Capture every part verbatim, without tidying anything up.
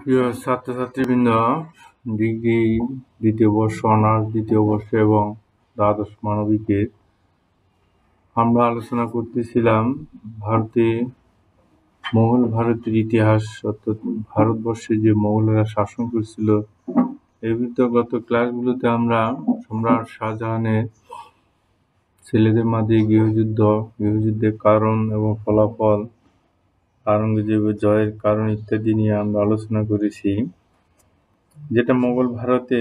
প্রিয় ছাত্রছাত্রীবৃন্দ, ডিগ্রি দ্বিতীয় বর্ষ, অনার্স দ্বিতীয় বর্ষ এবং দ্বাদশ মানবিকের আমরা আলোচনা করতেছিলাম ভারতে মোগল ভারতের ইতিহাস, অর্থাৎ ভারতবর্ষে যে মোগলরা শাসন করছিল। এই গত ক্লাসগুলোতে আমরা সম্রাট শাহজাহানের ছেলেদের মাঝে গৃহযুদ্ধ, গৃহযুদ্ধের কারণ এবং ফলাফল, আওরঙ্গজেব জয়ের কারণ ইত্যাদি নিয়ে আমরা আলোচনা করেছি, যেটা মোগল ভারতে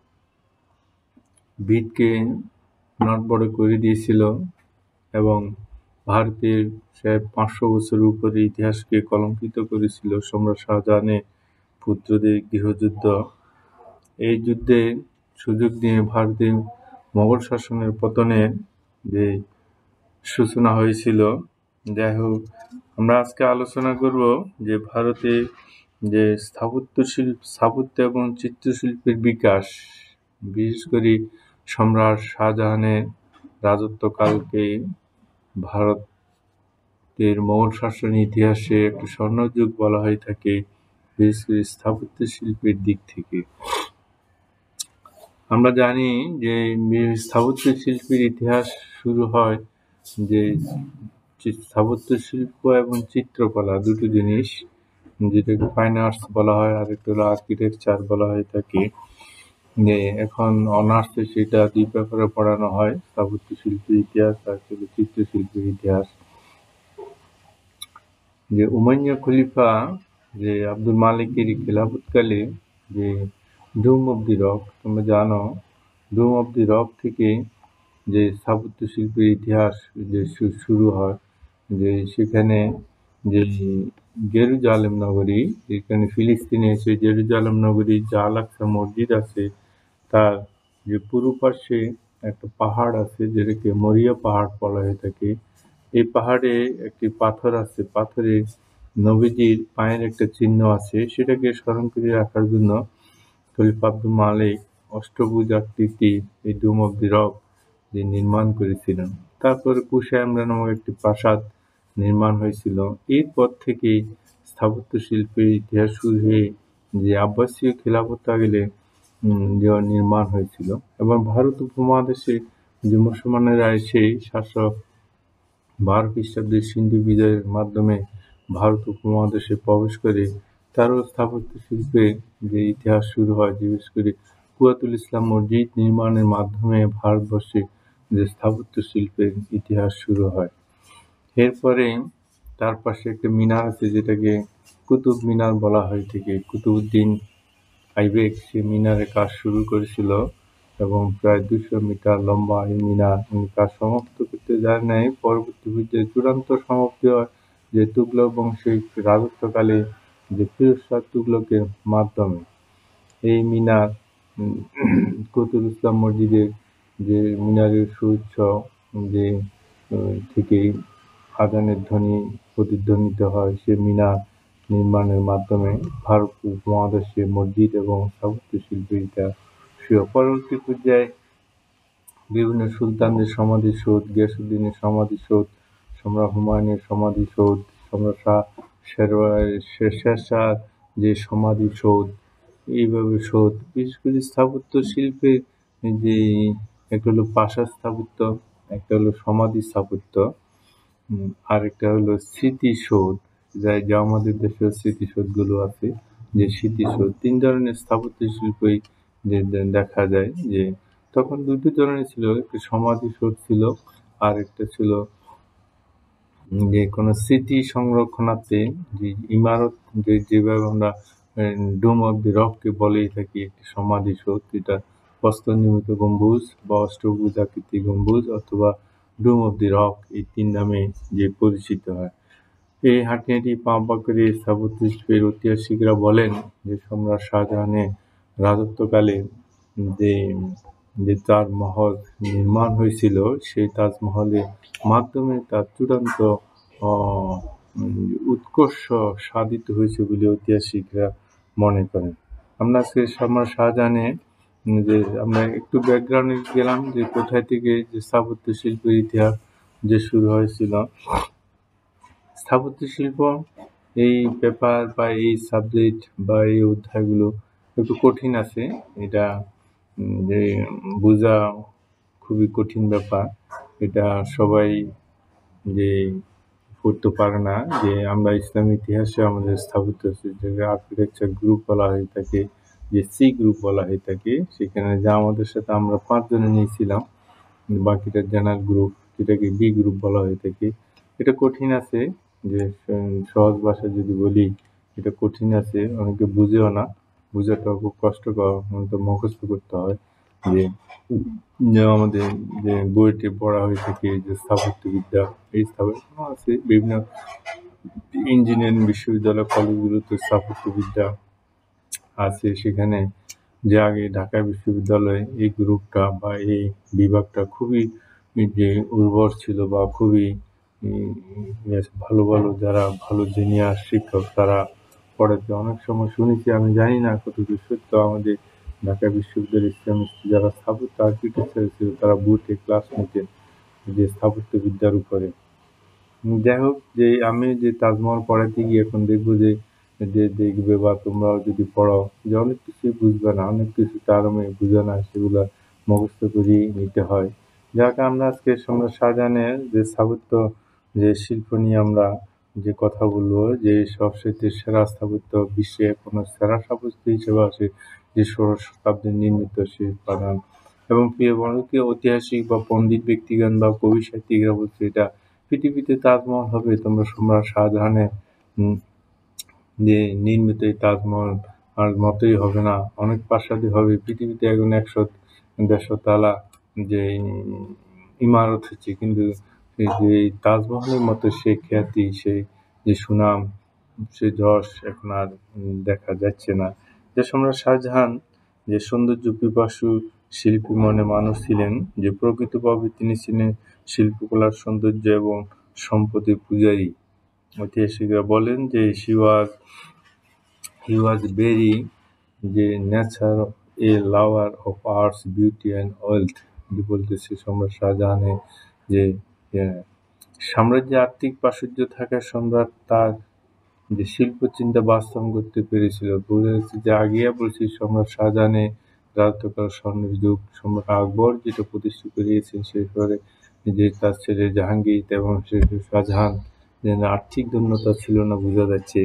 ভিতকে নড়বড়ে করে দিয়েছিল এবং ভারতের প্রায় পাঁচশো বছর উপরে ইতিহাসকে কলঙ্কিত করেছিল। সম্রাট শাহজাহানের পুত্রদের গৃহযুদ্ধ, এই যুদ্ধে সুযোগ নিয়ে ভারতে মোগল শাসনের পতনের যে সূচনা হয়েছিল। যাই হোক, আমরা আজকে আলোচনা করব যে ভারতে যে স্থাপত্য শিল্প স্থাপত্য এবং চিত্রশিল্পের বিকাশ, বিশেষ করে সম্রাট শাহজাহানের রাজত্বকালকে ভারতের মোগল শাসনের ইতিহাসে একটি স্বর্ণযুগ বলা হয়ে থাকে, বিশেষ করে স্থাপত্য শিল্পের দিক থেকে। আমরা জানি যে স্থাপত্য শিল্পের ইতিহাস শুরু হয় যে স্থাপত্য শিল্প এবং চিত্রকলা দুটো জিনিস, যেটাকে ফাইন আর্টস বলা হয়, আর একটা হলো আর্কিটেকচার বলা হয়ে থাকে। যে এখন অনার্সে সেটা দুই ব্যাপারে পড়ানো হয়, স্থাপত্য শিল্পের ইতিহাস আর চিত্রশিল্পের ইতিহাস। যে উমাইয়া খলিফা যে আব্দুল মালিকের খেলাফতকালে যে ডোম অব দি রক, তোমরা জানো, ডোম অব দি রক থেকে যে স্থাপত্য শিল্পের ইতিহাস যে শুরু হয়, যে সেখানে যে জেরুজালেম নগরী, যেখানে ফিলিস্তিনে এসে জেরুজালেম নগরী যে আল আকসা মসজিদ আছে, তার যে পূর্ব পাশে একটা পাহাড় আছে যেটাকে মরিয়া পাহাড় বলা হয়ে থাকে। এই পাহাড়ে একটি পাথর আছে, পাথরে নবীজির পায়ের একটা চিহ্ন আছে, সেটাকে স্মরণ করে রাখার জন্য খলিফা আব্দুল মালিক অষ্টভুজ আকৃতি এই ডোম অব দি রক যে নির্মাণ করেছিলেন। তারপরে কুশাইমরা নামক একটি প্রাসাদ নির্মাণ হয়েছিল। এরপর থেকে স্থাপত্য শিল্পের ইতিহাস শুরু হয়ে যে আব্বাসীয় খিলাফত আমলে নির্মাণ হয়েছিল এবং ভারত উপমহাদেশে যে মুসলমানেরা এসে সাতশো বারো খ্রিস্টাব্দে সিন্ধু বিজয়ের মাধ্যমে ভারত উপমহাদেশে প্রবেশ করে, তারও স্থাপত্য শিল্পের যে ইতিহাস শুরু হয়। বিশেষ করে কুয়াতুল ইসলাম মসজিদ নির্মাণের মাধ্যমে ভারতবর্ষে যে স্থাপত্য শিল্পের ইতিহাস শুরু হয়। এরপরে তার পাশে একটা মিনার আছে যেটাকে কুতুব মিনার বলা হয় থেকে, কুতুবউদ্দিন আইবেক সে মিনারের কাজ শুরু করেছিল এবং প্রায় দুশো মিটার লম্বা এই মিনার কাজ সমাপ্ত করতে যায় নাই। পরবর্তী পর্যায়ে চূড়ান্ত সমাপ্তি হয় যে তুগলক বংশের রাজত্বকালে যে ফিরোজ শাহ তুগলকের মাধ্যমে। এই মিনার কুতুব ইসলাম মসজিদের যে মিনারের সুউচ্চ যে থেকেই আজানের ধ্বনি প্রতিধ্বনিত হয়, সে মিনার নির্মাণের মাধ্যমে ভারত উপমহাদেশে মসজিদ এবং স্থাপত্য শিল্পের ইতিহাস। পরবর্তী পর্যায়ে বিভিন্ন সুলতানদের সমাধিসৌধ, গিয়াসউদ্দিনের সমাধিসৌধ, সম্রাট হুমায়ুনের সমাধিসৌধ, সম্রাট শাহ শেরশাহ যে সমাধিসৌধ, এইভাবে সৌধ। বিশেষ করে স্থাপত্য শিল্পের যে একটা হলো প্রাসাদ স্থাপত্য, একটা হলো সমাধি স্থাপত্য, আর একটা হলো স্মৃতিসৌধ, যাই যা আমাদের দেশের স্মৃতিসৌধগুলো আছে, যে স্মৃতিসৌধ। তিন ধরনের স্থাপত্য শিল্পই যে দেখা যায়। যে তখন দুটি ধরনের ছিল, একটি সমাধিসৌধ ছিল আর একটা ছিল যে কোনো স্মৃতি সংরক্ষণার্থে যে ইমারত, যে যেভাবে আমরা ডোম অব দি রককে বলেই থাকি একটি সমাধিসৌধ, এটা প্রস্তর নির্মিত গম্বুজ বা অষ্টভুজ আকৃতি গম্বুজ অথবা ডোম অব দি রক, এই তিন নামে যে পরিচিত হয়। এই হাঁটি হাঁটি পা পা করে স্থাপত্য শিল্পের ঐতিহাসিকরা বলেন যে সম্রাট শাহজাহানের রাজত্বকালে যে যে তাজমহল নির্মাণ হয়েছিল, সেই তাজমহলের মাধ্যমে তার চূড়ান্ত উৎকর্ষ সাধিত হয়েছে বলে ঐতিহাসিকরা মনে করেন। আমরা আজকে সম্রাট শাহজাহানের যে আমরা একটু ব্যাকগ্রাউন্ডে গেলাম যে কোথায় থেকে যে স্থাপত্য শিল্পের ইতিহাস যে শুরু হয়েছিল। স্থাপত্য শিল্প এই পেপার বা এই সাবজেক্ট বা এই অধ্যায়গুলো একটু কঠিন আছে, এটা যে বোঝা খুবই কঠিন ব্যাপার। এটা সবাই যে পড়তে পারে না। যে আমরা ইসলামী ইতিহাসে আমাদের স্থাপত্য যে আর্কিটেকচার গ্রুপ বলা হয়ে থাকে, যে সি গ্রুপ বলা হয়ে থাকে, সেখানে যা আমাদের সাথে আমরা পাঁচজনে নিয়েছিলাম, বাকিটা জেনারেল গ্রুপ, যেটাকে বি গ্রুপ বলা হয়ে থাকে। এটা কঠিন আছে, যে সহজ ভাষায় যদি বলি, এটা কঠিন আছে, অনেকে বুঝেও না, বোঝাটা খুব কষ্টকর, তো মুখস্থ করতে হয়। যে যে আমাদের যে বইটি পড়া হয়ে থাকে যে স্থাপত্যবিদ্যা, এই স্থাপত্য আছে বিভিন্ন ইঞ্জিনিয়ারিং বিশ্ববিদ্যালয় কলেজগুলোতে স্থাপত্যবিদ্যা আছে। সেখানে যে আগে ঢাকা বিশ্ববিদ্যালয়ে এই গ্রুপটা বা এই বিভাগটা খুবই যে উর্বর ছিল বা খুবই ভালো ভালো যারা ভালো জিনিয়ার শিক্ষক তারা পড়াতে। অনেক সময় শুনেছি, আমি জানি না কতটুকু সত্য, আমাদের ঢাকা বিশ্ববিদ্যালয়ের ইসলামিক যারা স্থাপত্য আর্কিটেকচার ছিল তারা বুথে ক্লাস নিতেন যে স্থাপত্যবিদ্যার উপরে। যাই হোক, যে আমি যে তাজমহল পড়াতে গিয়ে এখন দেখবো যে যে দেখবে বা তোমরাও যদি পড়াও, যে অনেক কিছুই বুঝবে না, অনেক কিছু টার্মে বুঝে না, সেগুলা মুখস্থ করিয়ে নিতে হয়। যাকে আমরা আজকে সম্রাট শাহজাহানের যে স্থাপত্য যে শিল্প নিয়ে আমরা যে কথা বলবো, যে সবচেয়ে সেরা স্থাপত্য বিশ্বে কোনো সেরা স্থাপত্য হিসেবে আছে যে ষোড়শ শতাব্দীর নির্মিত সেই উপাদান। এবং প্রিয় ভারতীয় ঐতিহাসিক বা পণ্ডিত ব্যক্তিগণ বা কবি সাহিত্যিকরা বলছে এটা পৃথিবীতে তাজমহল হবে তোমরা সম্রাট শাহজাহানের যে নির্মিত এই তাজমহল আর মতোই হবে না, অনেক প্রাসাদী হবে। পৃথিবীতে এখন একশো দেড়শো তালা যে ইমারত হচ্ছে, কিন্তু যে তাজমহলের মতো সে খ্যাতি, সে যে সুনাম, সে যশ এখন আর দেখা যাচ্ছে না। যে সম্রাট শাহজাহান যে সৌন্দর্য পিপাসু শিল্পী মনে মানুষ ছিলেন, যে প্রকৃতভাবে তিনি ছিলেন শিল্পকলার সৌন্দর্য এবং সম্পদের পূজারী। ঐতিহাসিকরা বলেন যে she was he was very যে nature a lover of arts beauty and wealth. বলতেছে সম্রাট শাহজাহানের যে সাম্রাজ্যে আর্থিক প্রাচুর্য থাকা সম্রাট তার যে শিল্প চিন্তা বাস্তবায়ন করতে পেরেছিল। বোঝা যাচ্ছে যে আগেই বলছি সম্রাট শাহজাহানের রাজত্বকাল স্বর্ণের যুগ। সম্রাট আকবর যেটা প্রতিষ্ঠা করিয়েছেন সেই পরে যে তার ছেলে জাহাঙ্গীর এবং শাহজাহান আর্থিক দূর্ণতা ছিল না, বোঝা যাচ্ছে।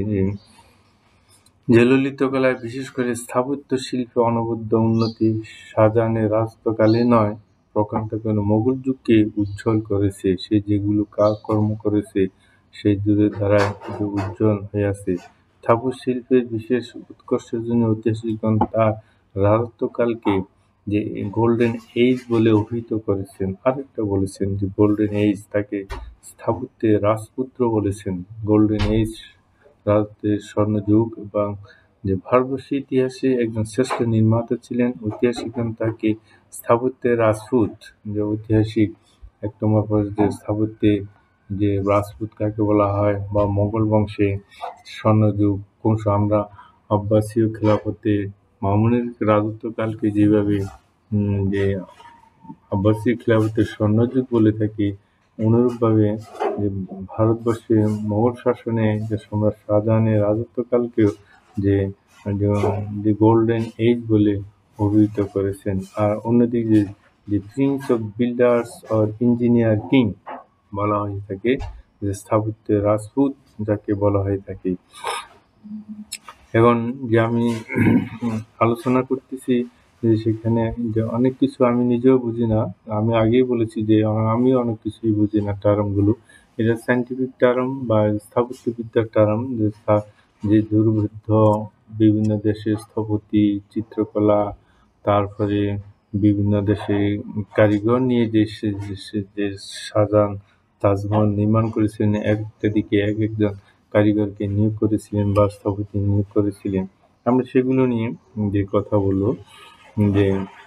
যে ললিতকলায় বিশেষ করে স্থাপত্য শিল্পে অনবদ্য উন্নতি শাহজাহানের রাজত্বকালে নয়, প্রকান্তকালে মোগল যুগকে উজ্জ্বল করেছে। সে যেগুলো কাজকর্ম করেছে সেই যুগের দ্বারাই যে উজ্জ্বল হয়ে আছে। স্থাপত্য শিল্পের বিশেষ উৎকর্ষের জন্য ঐতিহাসিকগণ তার রাজত্বকালকে যে গোল্ডেন এজ বলে অভিহিত করেছেন। আরেকটা বলেছেন যে গোল্ডেন এজ, তাকে স্থাপত্যের রাজপুত্র বলেছেন। গোল্ডেন এজ রাজত্বের স্বর্ণযুগ, এবং যে ভারতবর্ষের ইতিহাসে একজন শ্রেষ্ঠ নির্মাতা ছিলেন। ঐতিহাসিকগণ তাকে স্থাপত্যের রাজপুত, যে ঐতিহাসিক এক নম্বর পর্যায়ে স্থাপত্যে যে রাজপুত কাকে বলা হয়, বা মোগল বংশে স্বর্ণযুগ কোন আমরা আব্বাসীয় খেলাফতে মামুনের রাজত্বকালকে যেভাবে যে আব্বাসীয় খেলাফতের স্বর্ণযুগ বলে থাকি, অনুরূপভাবে যে ভারতবর্ষে মোগল শাসনে যে সম্রাট শাহজাহানের রাজত্বকালকেও যে যে গোল্ডেন এজ বলে অভিহিত করেছেন। আর অন্যদিকে যে prince of builders or engineer king বলা হয়ে থাকে, যে স্থাপত্যের রাজপুত যাকে বলা হয়ে থাকে। এখন যে আমি আলোচনা করতেছি যে সেখানে যে অনেক কিছু আমি নিজেও বুঝি না। আমি আগেই বলেছি যে আমি অনেক কিছুই বুঝি না টার্মগুলো। এটা সায়েন্টিফিক টার্ম বা স্থাপত্যবিদ্যার টার্ম, যে যে দুর্ভেদ্য বিভিন্ন দেশের স্থপতি, চিত্রকলা, তারপরে বিভিন্ন দেশে কারিগর নিয়ে যে যে শাহজাহান তাজমহল নির্মাণ করেছেন, একটা দিকে এক একজন কারিগরকে নিয়োগ করেছিলেন বা স্থপতি নিয়োগ করেছিলেন। আমরা সেগুলো নিয়ে যে কথা বলবো, যে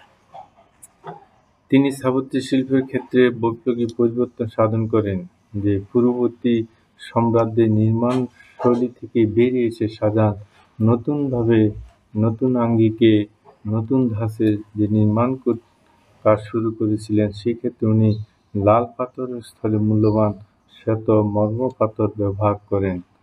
তিনি স্থাপত্য শিল্পের ক্ষেত্রে বৈপ্লবিক পরিবর্তন সাধন করেন। যে পূর্ববর্তী সম্রাটদের নির্মাণ শৈলী থেকে বেরিয়ে এসে শাহজাহান নতুনভাবে নতুন আঙ্গিকে নতুন ধাঁচে যে নির্মাণ কাজ শুরু করেছিলেন। সেক্ষেত্রে উনি লাল পাথরের স্থলে মূল্যবান শ্বেত মর্মর পাথর ব্যবহার করেন।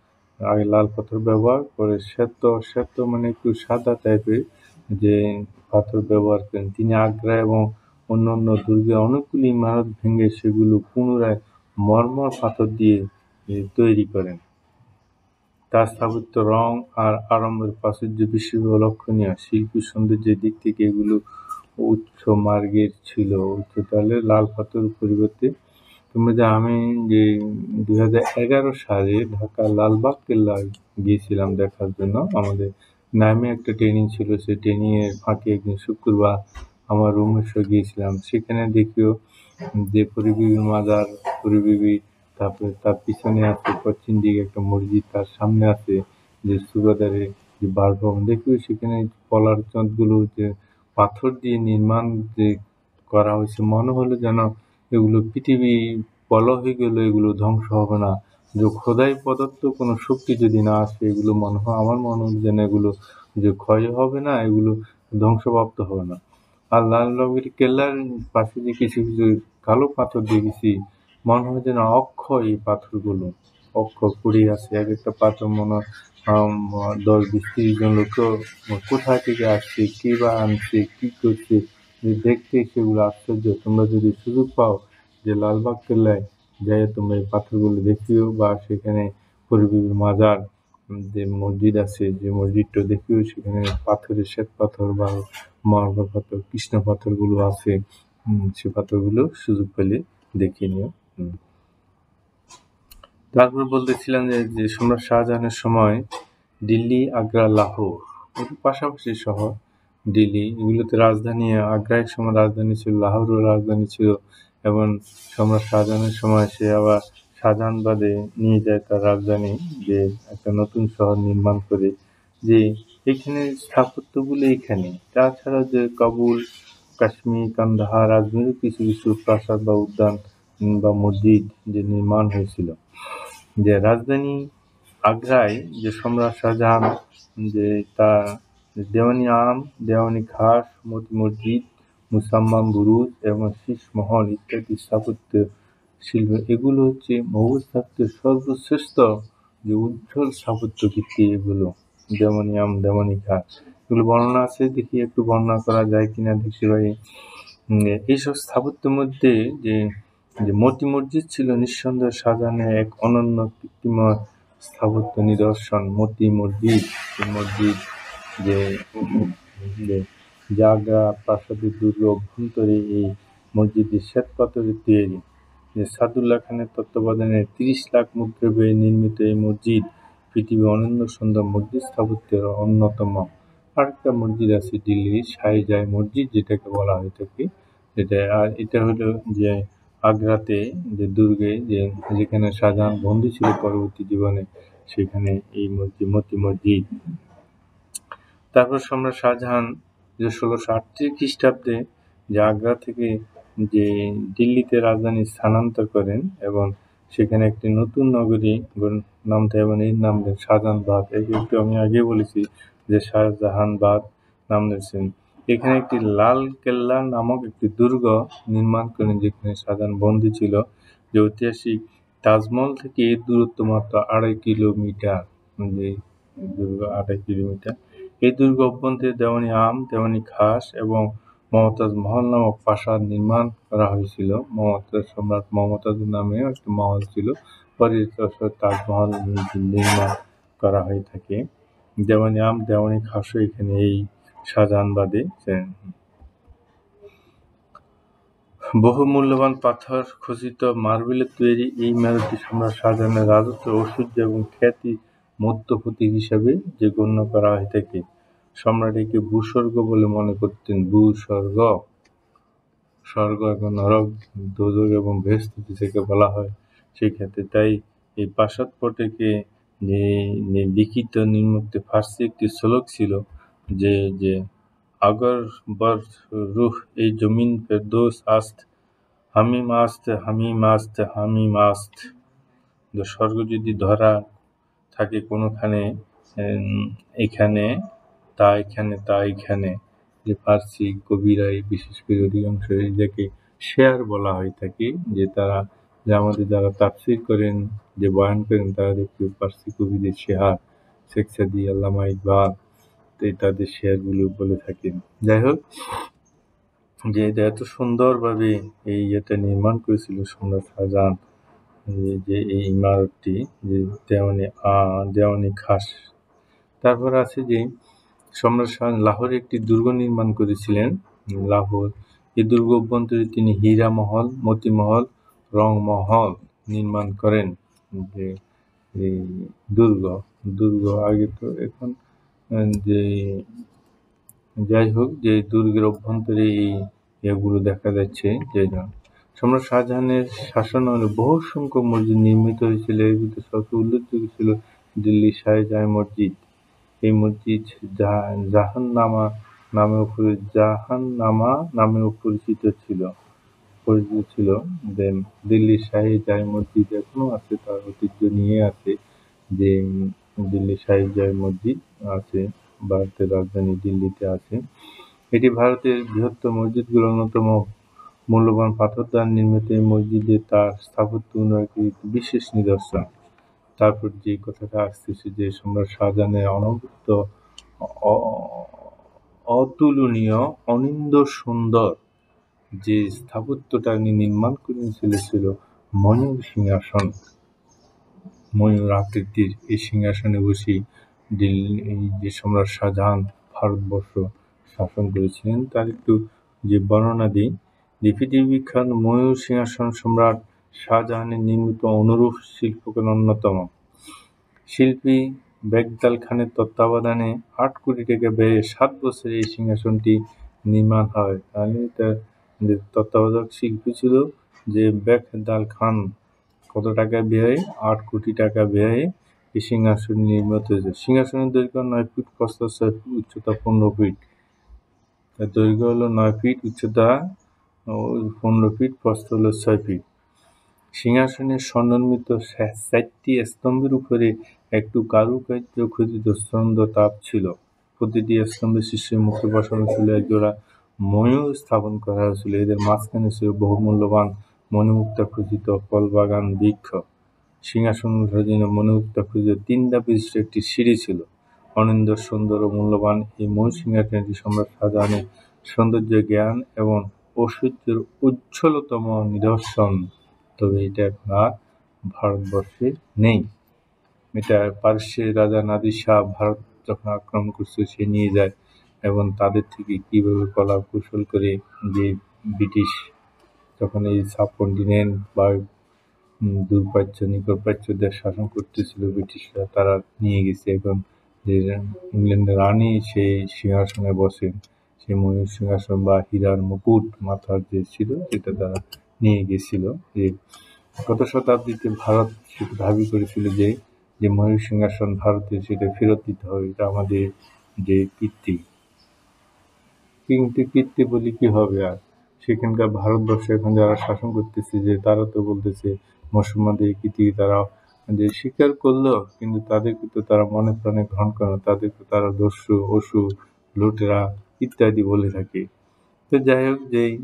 আগে লাল পাথর ব্যবহার করে শ্বেত শ্বেত মানে একটু সাদা টাইপের যে পাথর ব্যবহার করেন। তিনি আগ্রা এবং অন্যান্য দুর্গে অনেকগুলি ইমারত ভেঙে সেগুলো পুনরায় মরমর পাথর দিয়ে তৈরি করেন। তার স্থাপত্য, রং আর আড়ম্বর প্রাচুর্য বিশেষভাবে লক্ষণীয়। শিল্পী সৌন্দর্যের দিক থেকে এগুলো উচ্চ মার্গের ছিল। উচ্চ তাহলে লাল পাথর পরিবর্তে তোমরা যে আমি যে দুই হাজার এগারো সালে ঢাকা লালবাগ কেল্লা গিয়েছিলাম দেখার জন্য। আমাদের নামে একটা ট্রেনিং ছিল, সেই ট্রেনিংয়ের ফাঁকে একদিন শুক্রবার আমার রুমের সঙ্গে গিয়েছিলাম। সেখানে দেখিও যে পরিবিবি মাজার, পরিবিবি, তারপরে তার পিছনে আছে পশ্চিম দিকে একটা মসজিদ, তার সামনে আছে যে সুবাদারের যে বাসভবন। দেখিও সেখানে পলার চাঁদগুলো যে পাথর দিয়ে নির্মাণ যে করা হয়েছে, মনে হলো যেন এগুলো পৃথিবী বল হয়ে গেল, এগুলো ধ্বংস হবে না। যে খোদাই প্রদত্ত কোনো শক্তি যদি না আসে, এগুলো মনে হয় আমার মনে হয় যেন এগুলো যে ক্ষয় হবে না, এগুলো ধ্বংসপ্রাপ্ত হবে না। আর লালবাগের কেল্লার পাশে যে কিছু কিছু কালো পাথর দেখেছি, মনে হয় যেন অক্ষয় এই পাথরগুলো, অক্ষয় পড়ে আছে। এক একটা পাথর মনে হয় দশ বিশ তিরিশ জন লোক কোথায় থেকে আসছে, কে বা আনছে, কি করছে, দেখতে সেগুলো আশ্চর্য। তোমরা যদি সুযোগ পাও যে লালবাগ কেল্লায় যাই তোমরা এই পাথরগুলো দেখিও, বা সেখানে পরিবিবির মাজার যে মসজিদ আছে, যে মসজিদটা দেখিও, সেখানে পাথরের শ্বেত পাথর বা মার্বেল পাথর, কৃষ্ণ পাথরগুলো আছে, সে পাথরগুলো সুযোগ পেলে দেখে নিও। তারপর বলতেছিলাম যে যে সম্রাট শাহজাহানের সময় দিল্লি, আগ্রা, লাহোর এটি পাশাপাশি শহর। দিল্লি এগুলোতে রাজধানী, আগ্রা এক সময় রাজধানী ছিল, লাহোরও রাজধানী ছিল। এবং সম্রাট শাহজাহানের সময় সে আবার শাহজাহানবাদে নিয়ে যায় তার রাজধানী, যে একটা নতুন শহর নির্মাণ করে, যে এখানে স্থাপত্যগুলো এখানে। তাছাড়া যে কাবুল, কাশ্মীর, কান্দাহার, আজমিরও কিছু কিছু প্রাসাদ বা উদ্যান বা মসজিদ যে নির্মাণ হয়েছিল। যে রাজধানী আগ্রায় যে সম্রাট শাহজাহান যে তার দেওয়ানি আম, দেওয়ানি খাস, মতি মসজিদ, মুসাম্মাম বুরুজ এবং শীষ মহল ইত্যাদি স্থাপত্য শিল্প, এগুলো হচ্ছে মোগল স্থাপত্যের সর্বশ্রেষ্ঠ যে উজ্জ্বল স্থাপত্য কীর্তি। এগুলো দেওয়ানি আম, দেওয়ানি খাস, এগুলো বর্ণনা আছে, দেখি একটু বর্ণনা করা যায় কিনা দেখি ভাই। এইসব স্থাপত্যের মধ্যে যে যে মতি মসজিদ ছিল নিঃসন্দেহে শাহজাহানের এক অনন্য কীর্তিময় স্থাপত্য নিদর্শন। মতি মসজিদ মসজিদ যে জাগা প্রাসাদের দুর্গ অভ্যন্তরে এই মসজিদের শ্বেত পাথরের তৈরি। যে সাদুল্লাহ খানের তত্ত্বাবধানে তিরিশ লাখ মুদ্রা ব্যয়ে নির্মিত এই মসজিদ পৃথিবীর অনন্য সুন্দর মসজিদ স্থাপত্যের অন্যতম। আরেকটা মসজিদ আছে দিল্লির শাহজাই মসজিদ, যেটাকে বলা হয়ে থাকে এটা। আর এটা হলো যে আগ্রাতে যে দুর্গে যে যেখানে শাহজাহান বন্দী ছিল পরবর্তী জীবনে, সেখানে এই মসজিদ মতি মসজিদ। তারপর সম্রাট শাহজাহান যে ষোলোশো আটত্রিশ খ্রিস্টাব্দে যে আগ্রা থেকে যে দিল্লিতে রাজধানী স্থানান্তর করেন এবং সেখানে একটি নতুন নগরী নাম দেয় এবং এর নাম দেন শাহজাহানবাগ। এই একটু আমি আগে বলেছি যে শাহজাহানবাগ নাম দিয়েছেন। এখানে একটি লাল কেল্লা নামক একটি দুর্গ নির্মাণ করেন, যেখানে শাহজাহান বন্দী ছিল। যে ঐতিহাসিক তাজমহল থেকে এর দূরত্ব মাত্র আড়াই কিলোমিটার। যে দুর্গ আড়াই কিলোমিটার। এই দুর্গ অভ্যন্তরে দেওয়ানি আম, দেওয়ানি খাস এবং মমতাজ মহল নামক প্রাসাদ নির্মাণ করা হয়েছিল। মমতাজ সম্রাট মমতাজের নামে একটা মহল ছিল, পরে তাজমহল নির্মাণ করা হয়ে থাকে। দেওয়ানি আম, দেওয়ানি খাসও এখানে এই শাহজাহানবাদে। বহু মূল্যবান পাথর খচিত মার্বেলের তৈরি এই ইমারতটি সম্রাট শাহজাহানের রাজত্ব, ঐশ্বর্য এবং খ্যাতির মধ্য প্রতীক হিসাবে যে গণ্য করা হয়ে থাকে। সম্রাট একে ভূস্বর্গ বলে মনে করতেন। ভূস্বর্গ, স্বর্গ এবং নরক, দোজখ এবং বেহেশত থেকে বলা হয় সেই ক্ষেত্রে। তাই এই প্রাসাদ পটেকে যে লিখিত নিম্নোক্ত ফার্সি একটি শ্লোক ছিল, যে যে আগর বর রুহ এই জমিন ফেরদৌস আস্ত, হামিম আস্ত, হামিম আস্ত, হামিম আস্ত। স্বর্গ যদি ধরা থাকে কোনোখানে, এখানে তা এখানে, তা এখানে। যে ফার্সি কবিরাই বিশেষ করে অধিকাংশ যাকে শেয়ার বলা হয়ে থাকে, যে তারা যে আমাদের যারা তাফসীর করেন যে বয়ান করেন তারা দেখতে পারসি কবিদের শেহার, শেখ সাদি, আল্লামা ইকবাল তাদের শেয়ারগুলো বলে থাকেন। যাই হোক, যে এটা এত সুন্দরভাবে এই ইয়েটা নির্মাণ করেছিল সম্রাট শাহজাহান, যে এই ইমারতটি, যে দেওয়ানি দেওয়ানি খাস। তারপর আছে যে সম্রাট শাহজাহান লাহোরে একটি দুর্গ নির্মাণ করেছিলেন। লাহোর এই দুর্গ অভ্যন্তরে তিনি হীরা মহল, মতি মহল, রং মহল নির্মাণ করেন। যে এই দুর্গ দুর্গ আগে তো এখন যে যাই হোক, যে দুর্গের অভ্যন্তরে এই এগুলো দেখা যাচ্ছে। যে সম্রাট শাহজাহানের শাসনামলে বহু সংখ্যক মসজিদ নির্মিত হয়েছিল। এর ভিতরে সবচেয়ে উল্লেখযোগ্য ছিল দিল্লি শাহজাহান মসজিদ। এই মসজিদ জাহাননামা নামেও জাহাননামা নামেও পরিচিত ছিল পরিচিত ছিল দেন দিল্লির শাহজাহান মসজিদ এখনো আছে, তার ঐতিহ্য নিয়ে আছে। যে দিল্লি শাহজাহান মসজিদ আছে, ভারতের রাজধানী দিল্লিতে আছে। এটি ভারতের বৃহত্তর মসজিদগুলোর অন্যতম। মূল্যবান পাথর দ্বারা নির্মিত এই মসজিদে তার স্থাপত্য উন্নয়নের বিশেষ নিদর্শন। তারপর যে কথাটা আসতেছে যে সম্রাট শাহজাহানের অনবদ্য অতুলনীয় অনিন্দ্য সুন্দর যে স্থাপত্যটা নির্মাণ করেছিল ছিল ময়ূর সিংহাসন। ময়ূর আকৃতির এই সিংহাসনে বসে দিল্লি যে সম্রাট শাহজাহান ভারতবর্ষ শাসন করেছিলেন তার একটু যে বর্ণনা দিই। যে পৃথিবী বিখ্যাত ময়ূর সিংহাসন সম্রাট শাহজাহানের নির্মিত অনুরূপ শিল্পকলার অন্যতম। শিল্পী বেগদাল খানের তত্ত্বাবধানে আট কোটি টাকা ব্যয়ে সাত বছরে এই সিংহাসনটি নির্মাণ হয়। তাহলে তার যে তত্ত্বাবধায়ক শিল্পী ছিল যে বেগদাল খান, কত টাকা ব্যয়ে? আট কোটি টাকা ব্যয়ে এই সিংহাসন নির্মিত হয়েছে। সিংহাসনের দৈর্ঘ্য নয় ফিট, প্রস্থ ছয় ফিট, উচ্চতা পনেরো ফিট। তার দৈর্ঘ্য হলো নয় ফিট, উচ্চতা পনেরো ফিট, প্রস্থ হলো ছয় ফিট। সিংহাসনের স্বর্ণনির্মিত চারটি স্তম্ভের উপরে একটু কারুকার্য খচিত স্কন্দ তাপ ছিল। প্রতিটি স্তম্ভের শীর্ষে মুখে বসানো ছিল একজোড়া ময়ূর স্থাপন করা হয়েছিল। এদের মাঝখানে ছিল বহুমূল্যবান মণিমুক্তা খচিত ফলবাগান বৃক্ষ। সিংহাসন ওঠার জন্য মণিমুক্তা খচিত তিন ধাপ বিশিষ্ট একটি সিঁড়ি ছিল। অনিন্দ সুন্দর ও মূল্যবান এই ময়ূর সিংহাসনটি সম্রাট শাহজাহানের সৌন্দর্য, জ্ঞান এবং ঐশ্বর্যের উজ্জ্বলতম নিদর্শন। তবে এটা এখন আর ভারতবর্ষে নেই। এটা পারস্যের রাজা নাদির শাহ ভারত যখন আক্রমণ করছে সে নিয়ে যায়, এবং তাদের থেকে কীভাবে কলা কৌশল করে যে ব্রিটিশ যখন এই সাবকন্টিনেন্ট বা দূরপ্রাচ্য নিকটপ্রাচ্যদের শাসন করতেছিল ব্রিটিশরা, তারা নিয়ে গেছে। এখন যে ইংল্যান্ডের রানী সেই সিংহাসনে বসেন, সেই ময়ূর সিংহাসন বা হীরার মুকুট মাথার যে ছিল সেটা তারা নিয়ে গেছিল। যে গত শতাব্দীতে ভারত সেটা দাবি করেছিল যে যে ময়ূর সিংহাসন ভারতে সেটা ফেরত দিতে হবে, এটা আমাদের যে কীর্তি। কিন্তু কীর্তি বলি কি হবে আর, সেখানকার ভারতবর্ষে এখন যারা শাসন করতেছে যে তারা তো বলতেছে মুসলমানদের কীর্তি তারা যে স্বীকার করলো, কিন্তু তাদেরকে তো তারা মনে প্রাণে গ্রহণ করে না, তাদেরকে তারা দস্যু, অসু, লুটেরা ইত্যাদি বলে থাকে। তো যাই হোক, যেই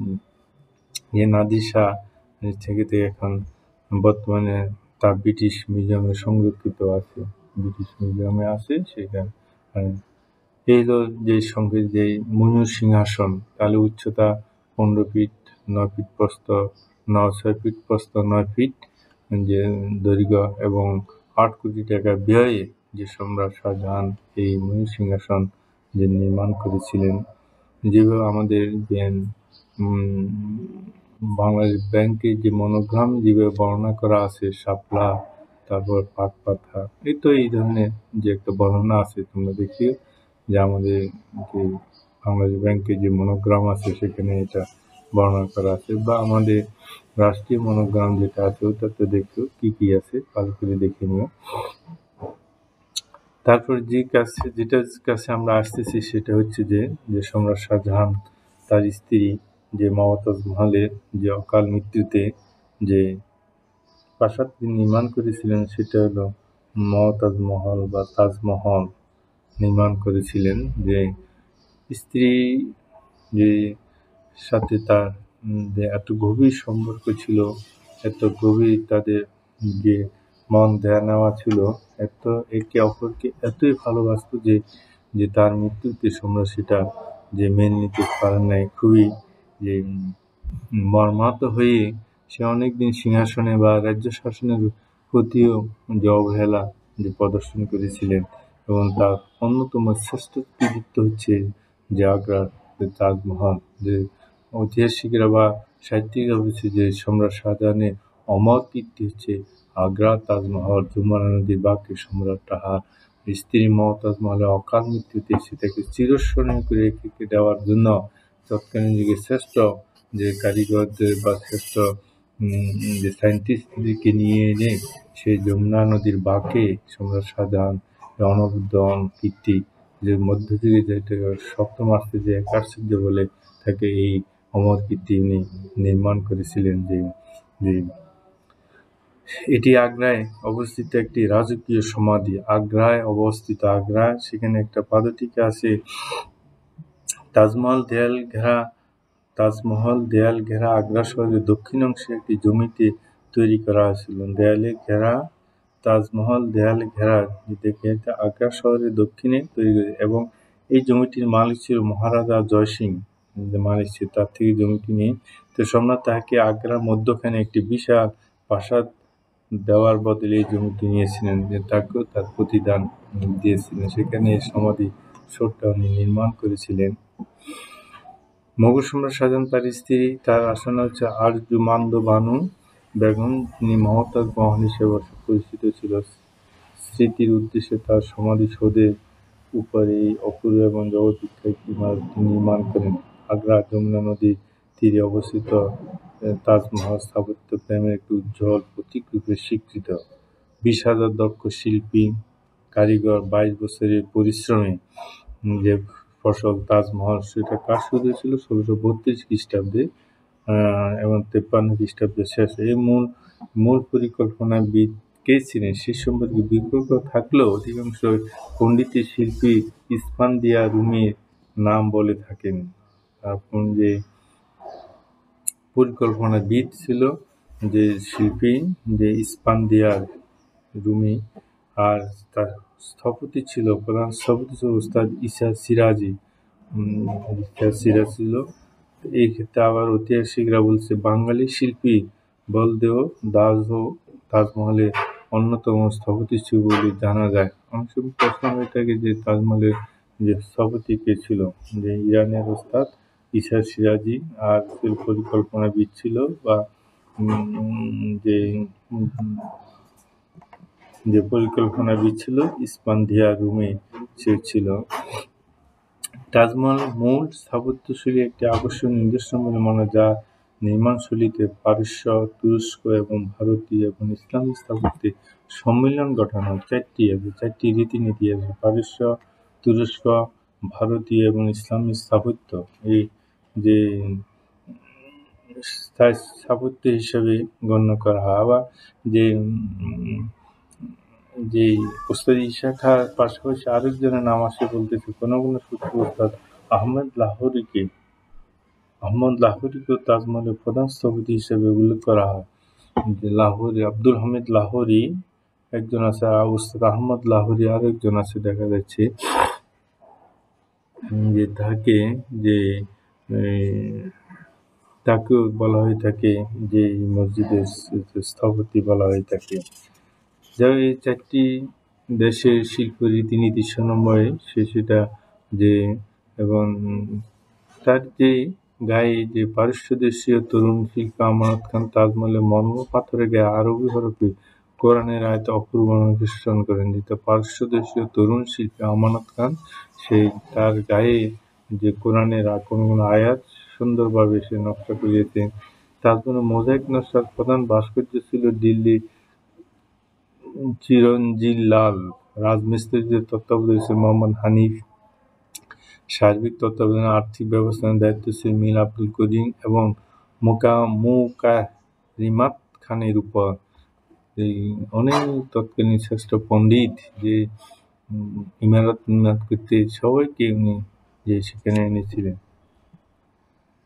যে নাদির শাহ থেকে এখন বর্তমানে তা ব্রিটিশ মিউজিয়ামে সংরক্ষিত আছে, ব্রিটিশ মিউজিয়ামে আছে সেটা। এই হলো যে সঙ্গে যে ময়ূর সিংহাসন, তাহলে উচ্চতা পনেরো ফিট, নয় ফিট প্রস্থ, নয় ছয় ফিট প্রস্থ, নয় ফিট যে দৈর্ঘ্য, এবং আট কোটি টাকা ব্যয়ে যে সম্রাট শাহজাহান এই ময়ূর সিংহাসন যে নির্মাণ করেছিলেন। যেভাবে আমাদের যে বাংলাদেশ ব্যাংকের যে মনোগ্রাম যেভাবে বর্ণনা করা আছে, শাপলা, তারপর পাট পাথা, এই তো এই ধরনের যে একটা বর্ণনা আছে, তোমরা দেখিও যে আমাদের যে বাংলাদেশ ব্যাংকের যে মনোগ্রাম আছে সেখানে এটা বর্ণনা করা আছে, বা আমাদের রাষ্ট্রীয় মনোগ্রাম যেটা আছে ওটাতে দেখো কি কি আছে, ভালো করে দেখে নিও। তারপর যে কাছে যেটার কাছে আমরা আসতেছি সেটা হচ্ছে যে যে সম্রাট শাহজাহান তার স্ত্রী যে মমতাজ মহলের যে অকাল মৃত্যুতে যে প্রাসাদ নির্মাণ করেছিলেন সেটা হলো মমতাজ মহল বা তাজমহল নির্মাণ করেছিলেন। যে স্ত্রী যে সাথে তার যে এত গভীর সম্পর্ক ছিল, এত গভীর তাদের যে মন দেয়া নেওয়া ছিল, এত একে অপরকে এতই ভালোবাসত যে যে তার মৃত্যুতে সম্রাট সেটা যে মেনে নিতে পারেন নাই। খুবই যে মর্মাহত হয়ে সে অনেকদিন সিংহাসনে বা রাজ্য শাসনের প্রতিও যে অবহেলা যে প্রদর্শন করেছিলেন এবং তার অন্যতম শ্রেষ্ঠ কৃতিত্ব হচ্ছে যে আগ্রার যে তাজমহল। যে ঐতিহাসিকরা বা সাহিত্যিকরা বলছে যে সম্রাট শাহজাহানের অমর কীর্তি হচ্ছে আগ্রার তাজমহল। যমুনা নদীর বাঁকে সম্রাট তাহার স্ত্রী মমতাজ মহলের অকাল মৃত্যুতে সেটাকে চিরস্মরণীয় করে রেখে দেওয়ার জন্য তৎকালীন যুগের শ্রেষ্ঠ যে কারিগরদের বা শ্রেষ্ঠ যে সায়েন্টিস্টদেরকে নিয়ে এনে সেই যমুনা নদীর বাঁকে সম্রাট শাহজাহান অনবদ্য কীর্তি যে মধ্যযুগে যেটা সপ্তম আস্তে যে আশ্চর্য বলে তাকে এই অমর কীর্তি উনি নির্মাণ করেছিলেন। যে যে এটি আগ্রায় অবস্থিত একটি রাজকীয় সমাধি। আগ্রায় অবস্থিত আগ্রায় সেখানে একটা পাদটীকা আছে, তাজমহল দেয়াল ঘেরা তাজমহল দেয়াল ঘেরা আগ্রা শহরের দক্ষিণ অংশে একটি জমিতে তৈরি করা হয়েছিল। দেয়ালে ঘেরা তাজমহল দেয়াল ঘেরা দেখে আগ্রা শহরের দক্ষিণে তৈরি করে এবং এই জমিটির মালিক ছিল মহারাজা জয় সিং। যে মালিক ছিল তার থেকে জমিটি নিয়ে তো সম্রাট তাকে আগ্রার মধ্যখানে একটি বিশাল প্রাসাদ দেওয়ার বদলে এই জমিটি নিয়েছিলেন, যে তাকেও তার প্রতিদান দিয়েছিলেন। সেখানে সমাধি ছোটটা উনি নির্মাণ করেছিলেন। মোগল সম্রাট শাহজাহান তার স্ত্রী তার আসনা হচ্ছে আরজুমান্দ বানু বেগম, তিনি মমতাজ মহল হিসেবে পরিচিত ছিল। স্মৃতির উদ্দেশ্যে তার সমাধিসৌধের উপরে এই অপূর্ব এবং জগৎবিখ্যাত একটি ইমারতটি নির্মাণ করেন। আগ্রা যমুনা নদীর তীরে অবস্থিত তাজমহল স্থাপত্য প্রেমের একটি উজ্জ্বল প্রতীক রূপে স্বীকৃত। বিশ হাজার দক্ষ শিল্পী কারিগর বাইশ বছরের পরিশ্রমে যে ফসল তাজমহল সেটা কাজ শুরু হয়েছিল ষোলোশো বত্রিশ খ্রিস্টাব্দে এবং তেপ্পান্ন খ্রিস্টাব্দে শেষ। এই মূল মূল পরিকল্পনাবিদ কে ছিলেন সে সম্পর্কে বিতর্ক থাকলেও অধিকাংশ পণ্ডিত শিল্পী ইস্পান্দিয়া রুমির নাম বলে থাকেন। আপন যে পরিকল্পনাবিদ ছিল যে শিল্পী যে ইস্পান্দিয়ার রুমি, আর তার স্থপতি ছিল প্রধান স্থপতি ছিল উস্তাদ ইসা সিরাজি। ইসা সিরাজ ছিল। এই ক্ষেত্রে আবার ঐতিহাসিকরা বলছে বাঙালি শিল্পী বলদেও দাসও তাজমহলের অন্যতম স্থপতি ছিল বলে জানা যায়। অনেক সময় প্রশ্ন হয়ে থাকে যে তাজমহলের যে স্থপতি কে ছিল, যে ইরানের ওস্তাদ ইসা সিরাজি, আর পরিকল্পনাবিদ ছিল বা যে যে পরিকল্পনাবিদ ছিল ইস্পান্দিয়া রুমি সে ছিল। তাজমহল মূল স্থাপত্যশৈলী একটি আকর্ষণীয় নিদর্শন বলে মনে, যা নির্মাণশৈলীতে পারস্য, তুরস্ক এবং ভারতীয় এবং ইসলামী স্থাপত্যের সম্মিলন ঘটানো। চারটি আছে, চারটি রীতিনীতি আছে, পারস্য, তুরস্ক, ভারতীয় এবং ইসলামী স্থাপত্য। এই যে স্থাপত্য হিসাবে গণ্য করা হয়। আবার যে যে ওস্তাদ ইসা খাঁর পাশাপাশি আরেকজনের নাম আসে বলতেছে কোনো কোনো সূত্র ওস্তাদ আহমেদ লাহোরীকে আহমদ লাহোরীকেও তাজমহলের প্রধান স্থপতি হিসেবে উল্লেখ করা হয়। যে লাহোরি আব্দুল হামিদ লাহোরী একজন আছে, আর ওস্তাদ আহমদ লাহোরী আরো একজন আছে দেখা যাচ্ছে, যে তাকে যে তাকেও বলা হয়ে থাকে যে মসজিদের স্থপতি বলা হয়ে থাকে। যারা এই চারটি দেশের শিল্প রীতিনীতি সমন্বয়ে সে সেটা যে এবং তার যে গায়ে যে পারস্য দেশীয় তরুণ শিল্পী আমানত খান তাজমহলের মর্ম পাথরে গায়ে আরবি হরফে কোরআনের আয়াতে অপূর্ব অনুসরণ করেন। যেটা পারস্য দেশীয় তরুণ শিল্পী আমানত খান সেই তার গায়ে যে কোরআনের কোনো কোনো আয়াত সুন্দরভাবে সে নকশা করিয়েছেন। তাজমহলের মোজাইক নকশার প্রধান ভাস্কর্য ছিল দিল্লির চিরঞ্জিলাল রাজমিস্ত্রিদের তত্ত্বাবধানে ছিল মোহাম্মদ হানিফ। সার্বিক তত্ত্বাবধানে আর্থিক ব্যবস্থাপনার দায়িত্ব ছিল মীর আব্দুল করিম এবং মুকারিমাত খানের উপর। এই অনেক তৎকালীন শ্রেষ্ঠ পণ্ডিত যে ইমারত নির্মাণ করতে সবাইকে উনি যে সেখানে এনেছিলেন।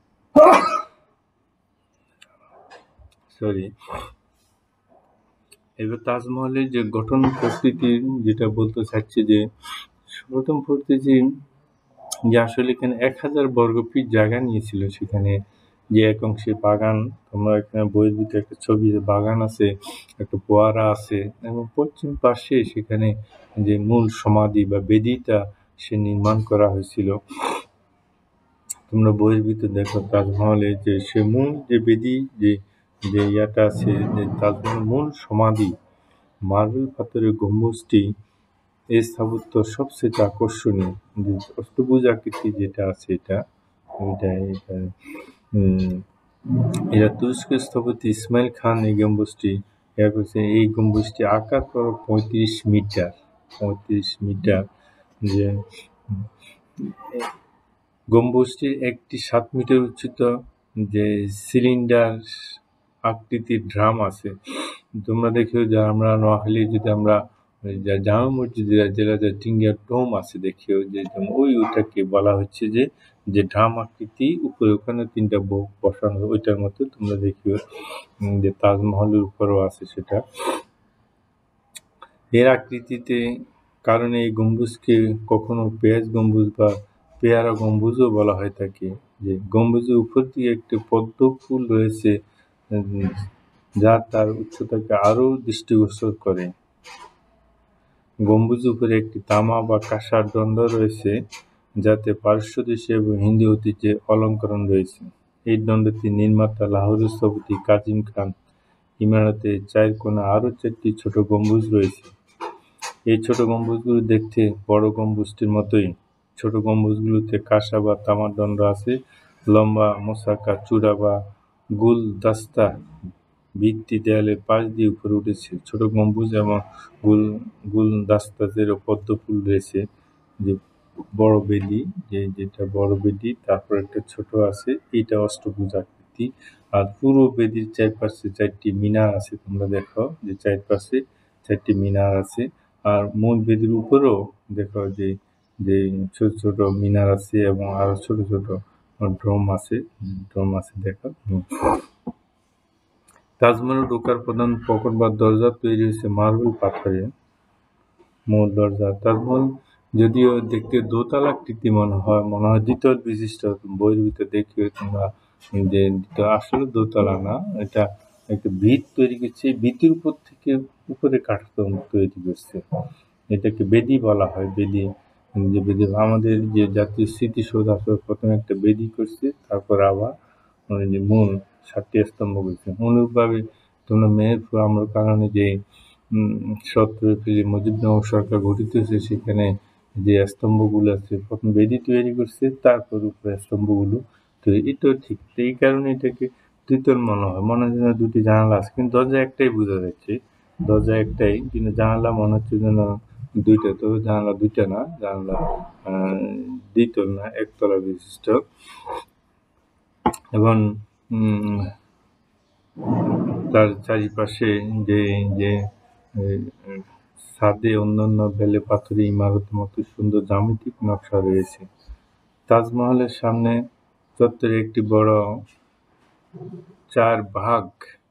সরি এবার তাজমহলের যে গঠন প্রকৃতির যেটা বলতে চাচ্ছি যে প্রথম প্রকৃতি যে আসলে এখানে এক হাজার বর্গফিট জায়গা নিয়েছিল, সেখানে যে এক অংশে বাগান, তোমরা এখানে বইয়ের ভিতরে একটা ছবি বাগান আছে, একটা ফোয়ারা আছে, এবং পশ্চিম পাশে সেখানে যে মূল সমাধি বা বেদিটা সে নির্মাণ করা হয়েছিল। তোমরা বইয়ের ভিতরে দেখো তাজমহলে যে সে মূল যে বেদি যে যে ইয়াটা আছে, যে তাজমহলের মূল সমাধি মার্বেল পাথরের গম্বুজটি এই স্থাপত্য সবচেয়ে আকর্ষণীয়। যে অষ্টভুজ আকৃতি যেটা আছে এটা এটা এটা উম এটা তুরস্ক স্থপতি ইসমাইল খান এই গম্বুজটি ইয়া করেছে। এই গম্বুজটি আকার করো পঁয়ত্রিশ মিটার পঁয়ত্রিশ মিটার যে গম্বুজটির একটি সাত মিটার উচ্চতা যে সিলিন্ডার আকৃতির ড্রাম আছে। তোমরা দেখো যে আমরা নোয়াখালী যদি আমরা জামা মসজিদের জেলা যে টিঙ্গিয়া ডোম আছে দেখিও যে ওই ওইটাকে বলা হচ্ছে যে যে ড্রাম আকৃতি, উপরে ওখানে তিনটা বসানো ওইটার মতো তোমরা দেখিও যে তাজমহলের উপরেও আছে সেটা। এর আকৃতিতে কারণে এই গম্বুজকে কখনো পেঁয়াজ গম্বুজ বা পেয়ারা গম্বুজও বলা হয়ে থাকে। যে গম্বুজের উপর দিয়ে একটি পদ্ম ফুল রয়েছে যা তার উচ্চতাকে আরও দৃষ্টিগোচর করে। গম্বুজের উপরে একটি তামা বা কাঁসার দণ্ড রয়েছে যাতে পারস্য দেশে এবং হিন্দু ঐতিহ্যে অলঙ্করণ রয়েছে। এই দণ্ডটি নির্মাতা লাহোরের স্থপতি কাজিম খান। ইমারতে চার কোণে আরও চারটি ছোট গম্বুজ রয়েছে। এই ছোট গম্বুজগুলো দেখতে বড় গম্বুজটির মতোই। ছোট গম্বুজগুলোতে কাঁসা বা তামার দণ্ড আছে। লম্বা মোসাকা চূড়া বা গুলদাস্তা ভিত্তি দেয়ালের পাশ দিয়ে উপরে উঠেছে। ছোট গম্বুজ এবং গুল গুলদাস্তাতেরও পদ্ম ফুল রয়েছে। যে বড় বেদি যে যেটা বড় বেদি, তারপর একটা ছোট আছে, এইটা অষ্টভুজ আকৃতি। আর পুরো বেদির চারপাশে চারটি মিনার আছে। তোমরা দেখো যে চারপাশে চারটি মিনার আছে। আর মূল বেদির উপরেও দেখো যে যে ছোট ছোট মিনার আছে এবং আরো ছোট ছোট ড্রোম আছে ড্রোম আছে দেখো। তাজমহলে ঢোকার প্রধান ফটক বা দরজা তৈরি হয়েছে মার্বেল পাথরে। মূল দরজা তাজমহল যদিও দেখতে দোতলা আকৃতি মনে হয় মনে হয় দ্বিতল বিশিষ্ট। বইয়ের ভিতরে দেখিও তোমরা যে আসলে দোতলা না, এটা একটা ভিত তৈরি করছে, ভিতের উপর থেকে উপরে কাঠামো তৈরি করছে। এটাকে বেদি বলা হয়। বেদি যে বেদি আমাদের যে জাতীয় স্মৃতিসৌধ আছে প্রথমে একটা বেদি করছে, তারপর আবার যে মূল সাতটি স্তম্ভ করছে। অনুরূপভাবে তোমরা মেহেরপুর আমল কারণে যে সতেরো এপ্রিল মুজিবনগর সরকার গঠিত হয়েছে, সেখানে যে স্তম্ভগুলো আছে প্রথম বেদি তৈরি করছে, তারপর উপরে স্তম্ভগুলো তৈরি। এটাও ঠিক, এই কারণে এটাকে দ্বিতল মনে হয়। মনে হচ্ছে না দুটি জানালা আছে, কিন্তু দরজা একটাই বোঝা যাচ্ছে, দরজা একটাই, কিন্তু জানালা মনে হচ্ছে যেন দুইটা। তবে জানালা দুইটা না, জানালা দ্বিতল না, একতলা বিশিষ্ট। এবং তার চারিপাশে যে যে ছাদে অন্যান্য বেলে পাথরে ইমারতের মতো সুন্দর জ্যামিতিক নকশা রয়েছে। তাজমহলের সামনে চত্বরে একটি বড় চার ভাগ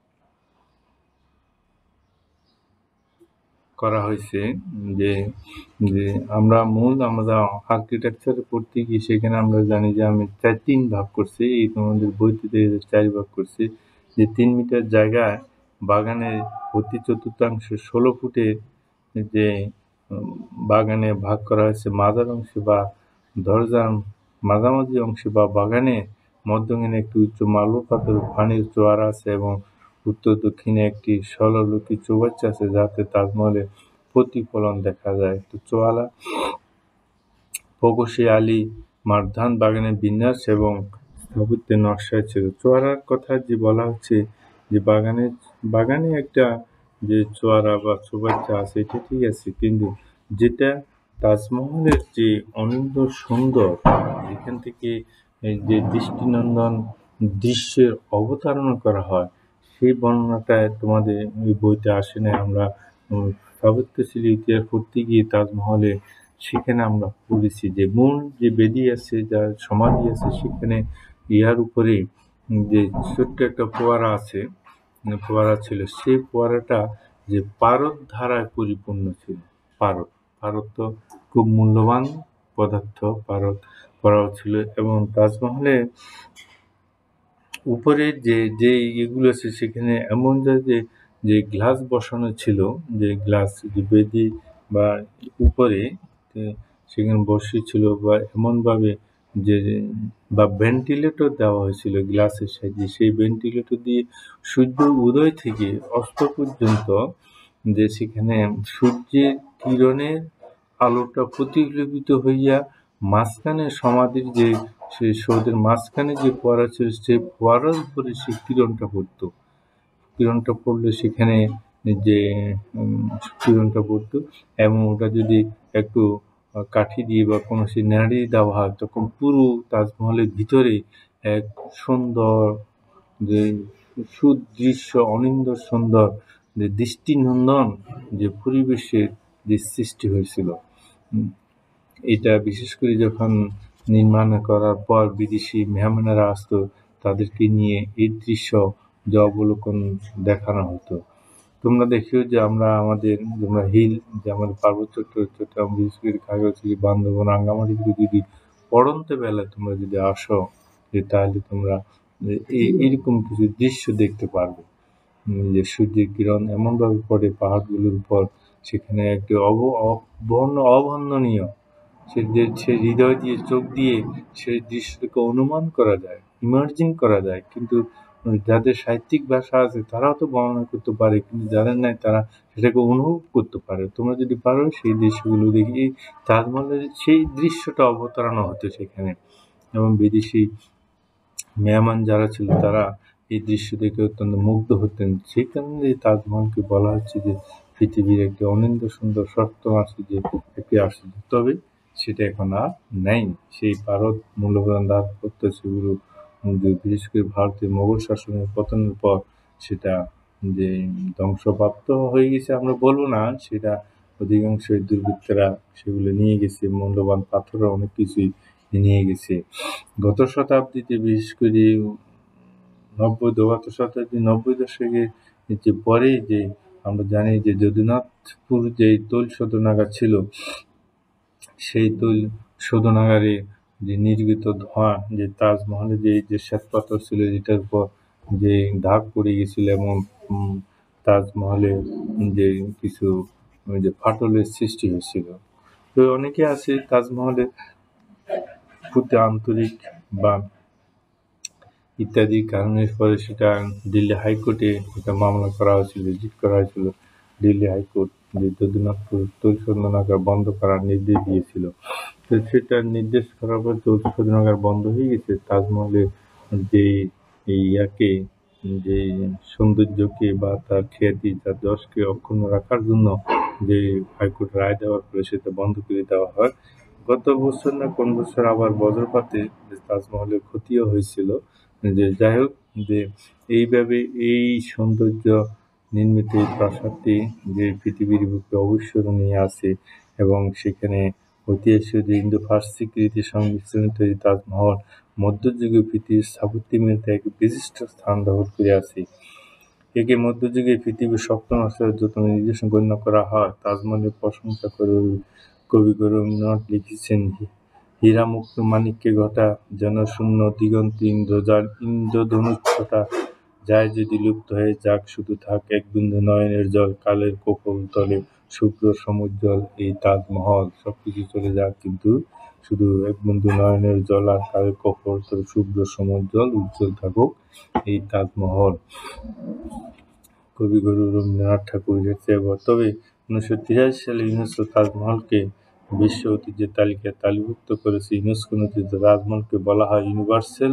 করা হয়েছে। যে যে আমরা মূল আমরা আর্কিটেকচার পড়তে গিয়ে সেখানে আমরা জানি যে আমি চার তিন ভাগ করছি, এই তোমাদের বইতে চার ভাগ করছি। যে তিন মিটার জায়গায় বাগানের প্রতি চতুর্থাংশ ষোলো ফুটের যে বাগানে ভাগ করা হয়েছে। মাঝার অংশে বা দরজার মাঝামাঝি অংশে বা বাগানে মধ্যখানে একটি উচ্চ মার্বেল পাথরের পানির চোয়ারা আছে এবং উত্তর দক্ষিণে একটি ষোললোকি চৌবাচ্চা আছে যাতে তাজমহলের প্রতিফলন দেখা যায়। তো চোয়ালা প্রকৌশলী আলী মারধান বাগানের বিন্যাস এবং স্থাপত্যের নকশা ছিল। চোয়ারার কথা যে বলা হচ্ছে যে বাগানে বাগানে একটা যে চোয়ারা বা চৌবাচ্চা আছে, এটা ঠিক আছে, কিন্তু যেটা তাজমহলের যে অনন্ত সুন্দর, এখান থেকে যে দৃষ্টিনন্দন দৃশ্যের অবতারণা করা হয়, সেই বর্ণনাটা তোমাদের ওই বইতে আসে না। আমরা স্থাপত্যশৈলী ইতিহাস পড়তে গিয়ে তাজমহলে সেখানে আমরা পড়েছি যে মূল যে বেদি আছে, যার সমাধি আছে, সেখানে ইহার উপরে যে ছোট্ট একটা ফোয়ারা আছে, ফোয়ারা ছিল, সেই ফোয়ারাটা যে পারদ ধারায় পরিপূর্ণ ছিল। পারদ পারদ তো খুব মূল্যবান পদার্থ, পারদ করা ছিল। এবং তাজমহলে উপরে যে যে ইয়েগুলো আছে সেখানে এমন যায় যে যে গ্লাস বসানো ছিল, যে গ্লাস যে বেদি বা উপরে সেখানে বসেছিল, বা এমনভাবে যে বা ভেন্টিলেটর দেওয়া হয়েছিল গ্লাসের সাহায্যে। সেই ভেন্টিলেটর দিয়ে সূর্য উদয় থেকে অস্ত পর্যন্ত যে সেখানে সূর্যের কিরণের আলোটা প্রতিফলিত হইয়া মাঝখানে সমাধির যে সে সৌধের মাঝখানে যে ফোয়ারা ছিল, সেই ফোয়ারার উপরে সেই কিরণটা পড়তো। কিরণটা পড়লে সেখানে যে কিরণটা পড়তো এবং ওটা যদি একটু কাঠি দিয়ে বা কোনো সে নাড়িয়ে দেওয়া হয়, তখন পুরো তাজমহলের ভিতরে এক সুন্দর যে সুদৃশ্য অনিন্দ সুন্দর যে দৃষ্টিনন্দন যে পরিবেশের যে সৃষ্টি হয়েছিল। এটা বিশেষ করে যখন নির্মাণ করার পর বিদেশি মেহমানেরা আসতো, তাদেরকে নিয়ে এই দৃশ্য যে অবলোকন দেখানো হতো। তোমরা দেখিও যে আমরা আমাদের তোমরা হিল যে আমাদের পার্বত্য চট্টগ্রাম বিশেষ করে খাগড়াছড়ি, বান্দরবান, রাঙ্গামাটিতে যদি পড়ন্ত বেলায় তোমরা যদি আসো, যে তাহলে তোমরা এই এরকম কিছু দৃশ্য দেখতে পারবে, যে সূর্যের কিরণ এমনভাবে পড়ে পাহাড়গুলোর উপর, সেখানে একটি অব অবর্ণ অবর্ণনীয় সে যে সে হৃদয় দিয়ে চোখ দিয়ে সেই দৃশ্যটাকে অনুমান করা যায়, ইমার্জিন করা যায়। কিন্তু যাদের সাহিত্যিক ভাষা আছে তারাও তো বর্ণনা করতে পারে, কিন্তু যাদের নাই তারা সেটাকে অনুভব করতে পারে। তোমরা যদি পারো সেই দৃশ্যগুলো দেখি, এই তাজমহলের সেই দৃশ্যটা অবতারণা হতো সেখানে। এবং বিদেশি মেহমান যারা ছিল তারা এই দৃশ্য দেখে অত্যন্ত মুগ্ধ হতেন। সেই কারণে এই তাজমহলকে বলা হচ্ছে যে পৃথিবীর একটি অনিন্দ সুন্দর সপ্তম আশ্চর্য একটি আশ্চর্য। তবে সেটা এখন আর নেই। সেই পারদ মূল্যবান দাসপত্র সেগুলো বিশেষ করে ভারতীয় মোগল শাসনের পতনের পর সেটা যে ধ্বংসপ্রাপ্ত হয়ে গেছে আমরা বলবো না, সেটা অধিকাংশই দুর্বৃত্তরা সেগুলো নিয়ে গেছে, মূল্যবান পাথরও অনেক কিছুই নিয়ে গেছে। গত শতাব্দীতে বিশেষ করে নব্বই গত শতাব্দী নব্বই দশকে যে পরে যে আমরা জানি যে যদুনাথপুর যে তৈল শোধনাগার ছিল, সেই তৈল শোধনাগারে যে নির্গত ধোঁয়া, যে তাজমহলে যে যে শ্বেতপাথর ছিল যেটার উপর যে দাগ পড়ে গেছিল এবং তাজমহলে যে কিছু যে ফাটলের সৃষ্টি হয়েছিল। তো অনেকে আছে তাজমহলের প্রতি আন্তরিক বা ইত্যাদি কারণের পরে সেটা দিল্লি হাইকোর্টে একটা মামলা করা হয়েছিল, রিট করা হয়েছিল। দিল্লি হাইকোর্ট যে যদুনাথপুর তৈল শোধনাগার বন্ধ করার নির্দেশ দিয়েছিল। তো সেটা নির্দেশ করার পর তৈল শোধনাগার বন্ধ হয়ে গেছে। তাজমহলের যে ইয়াকে যে সৌন্দর্যকে বা তার খ্যাতি, তার যশকে অক্ষুণ্ণ রাখার জন্য যে হাইকোর্ট রায় দেওয়ার পরে সেটা বন্ধ করে দেওয়া হয়। গত বছর না কোন বছর আবার বজ্রপাতে তাজমহলের ক্ষতিও হয়েছিল। যে যাই হোক, যে এইভাবে এই সৌন্দর্য নির্মিত এই প্রাসাদটি যে পৃথিবীর বুকে অবিস্মরণীয় আছে এবং সেখানে ঐতিহাসিক যে ইন্দো ফার্সি রীতির সংমিশ্রণে তৈরি তাজমহল মধ্যযুগীয় পৃথিবীর স্থাপত্যের এক বিশিষ্ট স্থান দখল করে আছে। একে মধ্যযুগে পৃথিবীর সপ্তম আশ্চর্যতম নিদর্শন গণ্য করা হয়। তাজমহলের প্রশংসা করে কবি রবীন্দ্রনাথ লিখেছেন, হীরা মুক্ত মাণিক্যে ঘটা যেন শূন্য দিগন্তে ইন্দ্রজাল ইন্দ্রধনুচ্ছটা যায় যদি লুপ্ত হয়ে যাক, শুধু থাক এক বিন্দু নয়নের জল, কালের কোপল তলে শুভ্র সমুজ্জ্বল এই তাজমহল। সবকিছু চলে যাক, কিন্তু শুধু এক বিন্দু নয়নের জল আর কালের কোপল তলে শুভ্র সমুজ্জ্বল উজ্জ্বল থাকুক এই তাজমহল। কবিগুরু রবীন্দ্রনাথ ঠাকুরের চেয়ে। তবে উনিশশো তিরাশি সালে ইউনেস্কো তাজমহলকে বিশ্ব ঐতিহ্যের তালিকায় তালিকাভুক্ত করেছে। ইউনেস্কো নথিতে তাজমহলকে বলা হয় universal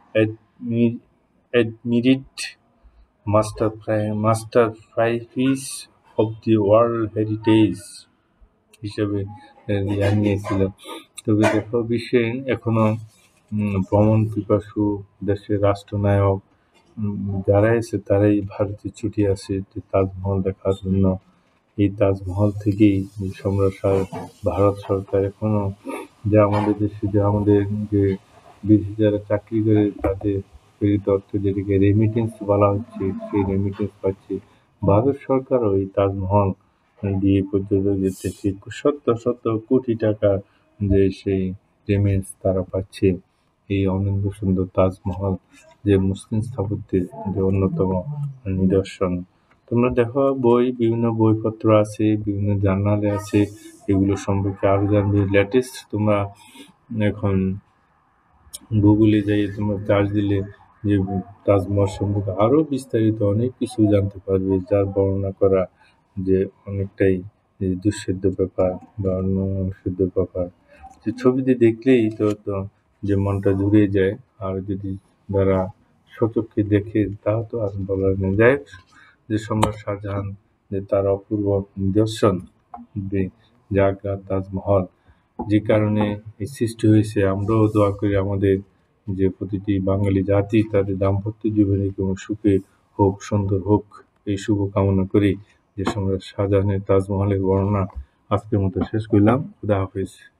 admired master masterpiece of the world heritage হিসেবে জানিয়েছিল। তবে দেখো, বিশ্বে এখনো ভ্রমণ পিপাসু দেশের রাষ্ট্রনায়ক যারা এসে তারাই ভারতে ছুটে আসে যে তাজমহল দেখার জন্য। এই তাজমহল থেকেই সম্রাট ভারত সরকার এখনো যে আমাদের দেশে যে আমাদের যে বিদেশে যারা চাকরি করে তাদের প্রেরিত অর্থ যেটাকে রেমিটেন্স বলা হচ্ছে, সেই রেমিটেন্স পাচ্ছে। ভারত সরকারও এই তাজমহল দিয়ে পর্যটকদের থেকে শত শত কোটি টাকা যে সেই পেমেন্ট তারা পাচ্ছে। এই অনন্ত সুন্দর তাজমহল যে মুসলিম স্থাপত্যের যে অন্যতম নিদর্শন। তোমরা দেখো বই, বিভিন্ন বইপত্র আছে, বিভিন্ন জার্নালে আছে, এগুলো সম্পর্কে আরো জানবে। লেটেস্ট তোমরা এখন গুগলে যাই তোমরা সার্চ দিলে যে তাজমহল সম্পর্কে আরো বিস্তারিত অনেক কিছু জানতে পারবে, যার বর্ণনা করা যে অনেকটাই যে দুঃসাধ্য ব্যাপার বা অনস্বাধ্য ব্যাপার। যে ছবিতে দেখলেই তো তো যে মনটা জুড়ে যায়, আর যদি যারা স্বচক্ষে দেখে তাও তো আর বলার নেই। যাই হোক, যে সম্রাট শাহজাহান যে তার অপূর্ব নিদর্শন যে জায়গা তাজমহল, যে কারণে এই সৃষ্টি হয়েছে, আমরাও দোয়া করি আমাদের যে প্রতিটি বাঙালি জাতি তাদের দাম্পত্য জীবনে কোনো সুখে হোক, সুন্দর হোক, এই শুভ কামনা করি। যে সম্রাট শাহজাহানের তাজমহলের বর্ণনা আজকের মতো শেষ করলাম। খুদা হাফেজ।